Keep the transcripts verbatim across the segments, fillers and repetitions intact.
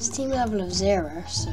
It's team level of zero, so.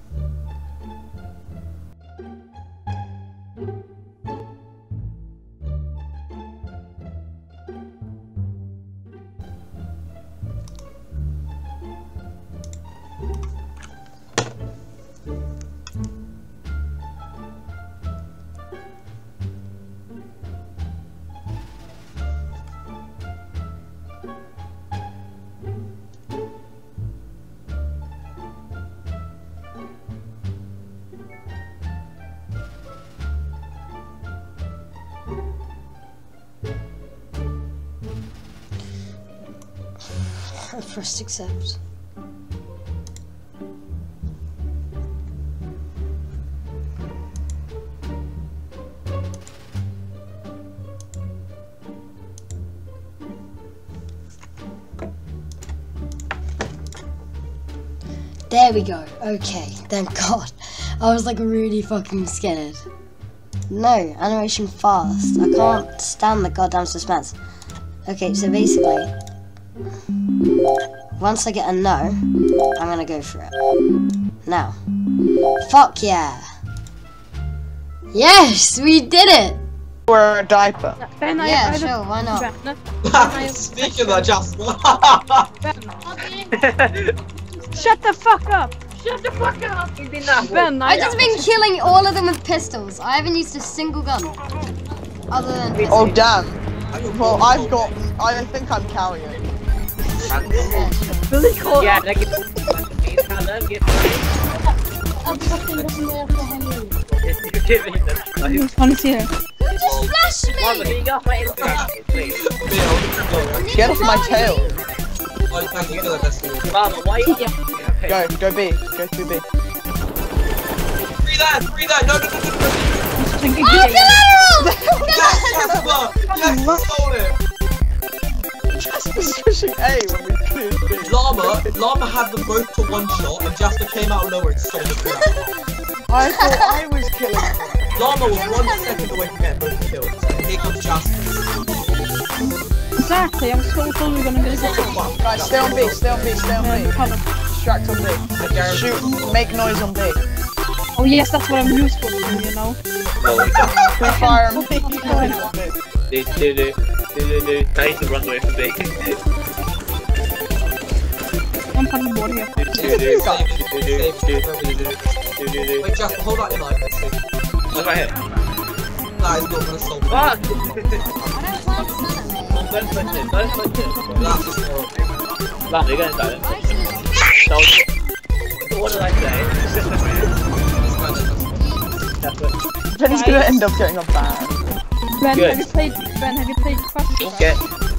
I pressed accept. There we go. Okay, thank God. I was like really fucking scared. No, animation fast. I can't stand the goddamn suspense. Okay, so basically, once I get a no, I'm gonna go for it. Now. Fuck yeah. Yes, we did it! Wear a diaper. Ben, Yeah, I, I sure, why not? Ben, no, Speaking of that, Jasper. shut the fuck up! Shut the fuck up! Ben, I I've just been killing all of them with pistols. I haven't used a single gun. Other than pistols. Oh damn. Well, I've got. I think I'm carrying. Billy called. Yeah, like it. Get Who's funny here? Who just flashed me? Get off my tail. Oh, thank you for that, Destiny. Mama, why you? Go, go B. Go through B. Free that! Free that! No, no, no, no, no! Oh, Yes, Jasper! Yes, you stole it! Jasper's pushing A when we cleared B. Llama, Llama had them both to one shot, and Jasper came out of nowhere and stole the kill. I thought I was killing him. Llama was one second away from getting both kills. And here comes Jasper. Exactly, I'm so totally gonna get it. Right, stay on B, stay on B, stay on B. Cover. Distract on B. Shoot, make noise on B. Oh yes, that's what I'm useful for, you know. Fire on B. Do do do do do. I need to run away from B. I'm on the board here. Do do do do do do do. Wait, Jasper, hold out your knife. Let's see. Look right here. That is not gonna solve it. Fuck! I don't want to Don't punch it, don't punch it. That's just horrible. Lam, you're going silent. No. What did I say? Ben's gonna end up getting a ban. Ben, Good. have you played? Ben, have you played Crash? Get.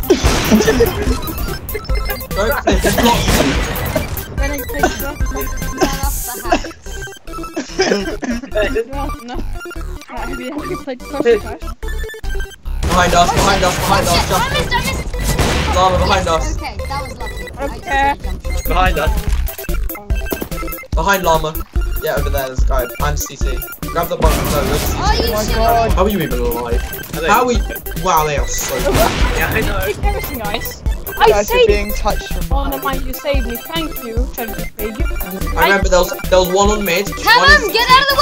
Don't play the block. Ben, have you played Crash? No, no. Right, have you have you played Crash? Behind us, behind us, behind us, I Jasper. missed, I missed. Llama, behind Yes, us. Okay, that was lucky. Okay. I just Behind us. Behind Llama. Yeah, over there, there's a guy. I'm C C. Grab the button. No, let's C C. Are you Oh my sure? god. How are you even alive? How are you? Wow, they are so good. Yeah, I know. Everything nice. You I guys are saved being touched from Oh, never mind, you saved me. Thank you, Charlie Big. I remember there was, there was one on mid. Come one on, is- get out of the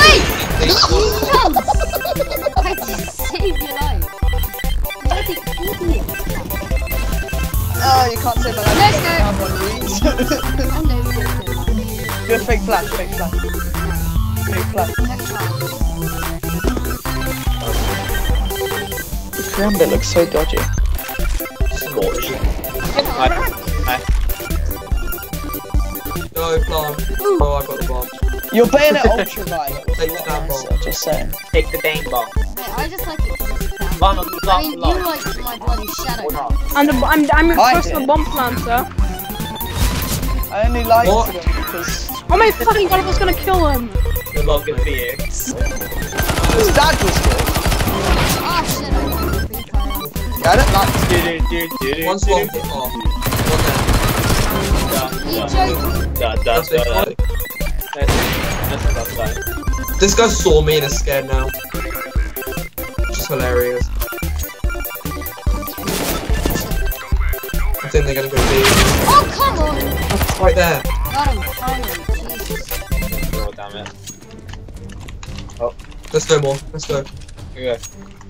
way! I just saved your life. What an idiot. Oh, you can't say that. Let's go. Have one, Louise. I know you didn't. Do a fake flash, fake flash. Fake flash. Next time. This Gambit looks so dodgy. Scorch. Hi. Hi. Go, bomb. Oh, I got the bomb. Your Bayonet Ultraviolet was a Take lot the damn nicer, bomb. just saying. Take the Dane bomb. Wait, I just like it because it's a Llama, I stop, mean, you Llama. like my bloody shadow. Or not. I'm the I'm I'm your I personal did. bomb planter. I only liked What? them because Oh my fucking god! I was gonna kill him. Good luck, good for you. his dad was good. Oh shit, I got the free fire. Yeah, I don't like Do do do do do. One swamp hit off. One there. You joking? Da da That's it. da. That's that's fine. This guy saw me and is scared now. Which is hilarious. I think they're gonna go deep. Oh come on! Right there. Got him, finally, Jesus. Oh, damn it. Let's go more. Let's go. Okay.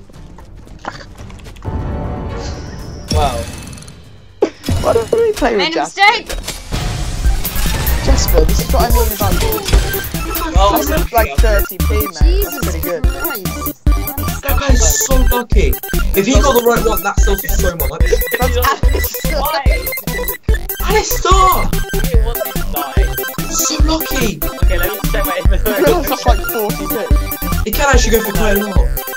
Wow. Why don't we play with Made a Jasper? mistake! Jasper, this is what I mean about you. Oh, That's like thirty p, mate. That's Jesus pretty good. Christ. That guy's so lucky. If he got the right one, that sells for so much. That's Alistair. Why? Alistair! It wasn't die. So lucky. Okay, let me check my inventory. Yours is like forty-two. He can actually go for quite a lot.